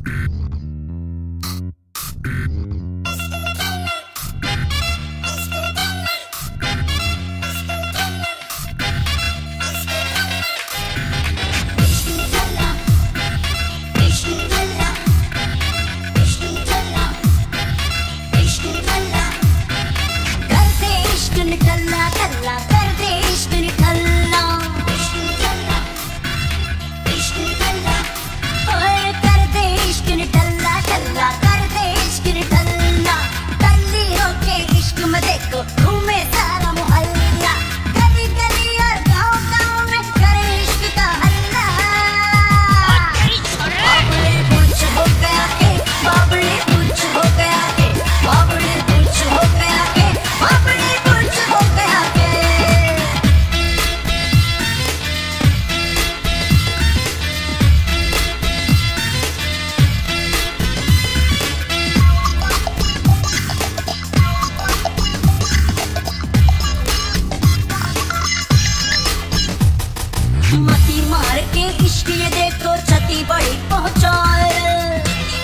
मती मार के इश्क ये देखो छती बड़ी पहुंचाए,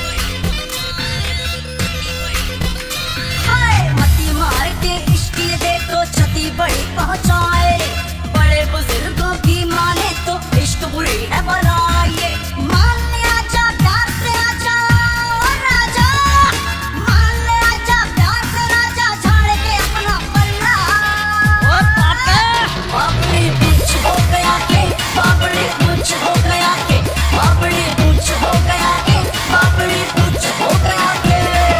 मती मार के इश्क ये देखो छती बड़ी पहुंचाए। बड़े बुजुर्गों की माने तो इश्क बुरी है बनाइए, मान ले आजा प्यार से आजा राजा, मान ले आजा प्यार से राजा, झाड़ के अपना पल्ला। बाबड़ी कुछ हो गया के, बाबड़ी कुछ हो गया के, बाबड़ी कुछ हो गया के, बाबड़ी कुछ हो गया के।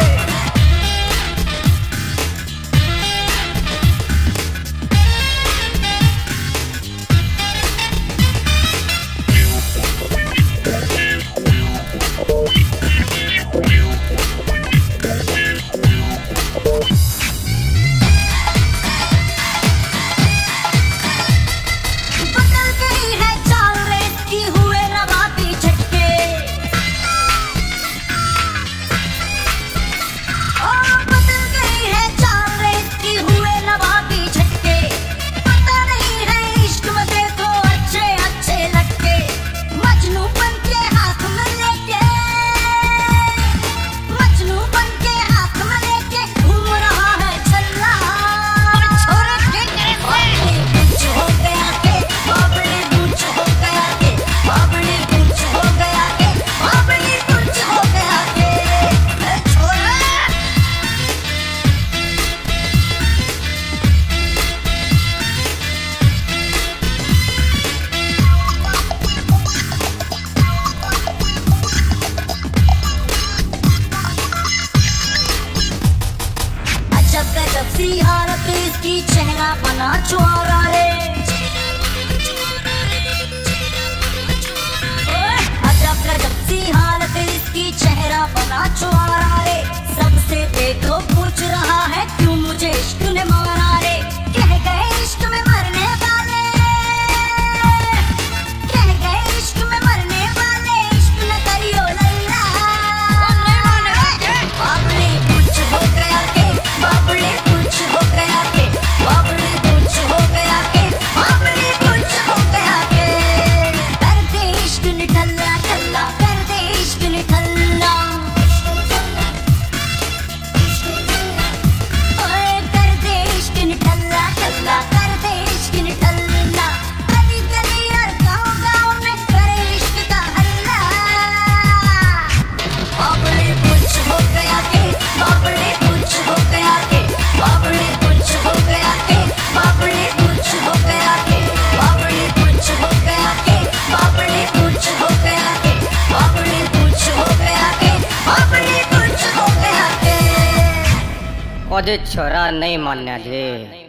गजब सी हालत इसकी, चेहरा बना चुआरा रे, अजब गजब सी हालत इसकी, चेहरा बना चुआरा रे। सबसे देखो पूछ रहा है क्यों मुझे इश्क ने मारा रे, कह गए इश्क में मरने वाले, कह गए इश्क में मरने वाले, इश्क न करियो लल्ला। बाबड़ी कुछ हो गया के, बाबड़ी कुछ हो गया के, बाबड़ी कुछ हो गया के, बाबड़ी कुछ हो गया के। कर दे इश्क निठल्ला ठल्ला, कर दे इश्क निठल्ला, कर दे इश्क निठल्ला ठल्ला, कर दे इश्क निठल्ला। गली गली और गाँव गाँव में करे इश्क का हल्ला। बाबड़ी कुछ हो गया के, बाबड़ी कुछ हो गया के, बाबड़ी कुछ हो गया के, बाबड़ी कुछ हो गया के, बाबड़ी कुछ हो गया के, बाबड़ी कुछ हो गया के, बाबड़ी कुछ हो गया के, बाबड़ी कुछ हो गया के। ओ जे छोरा नहीं मान्या जे।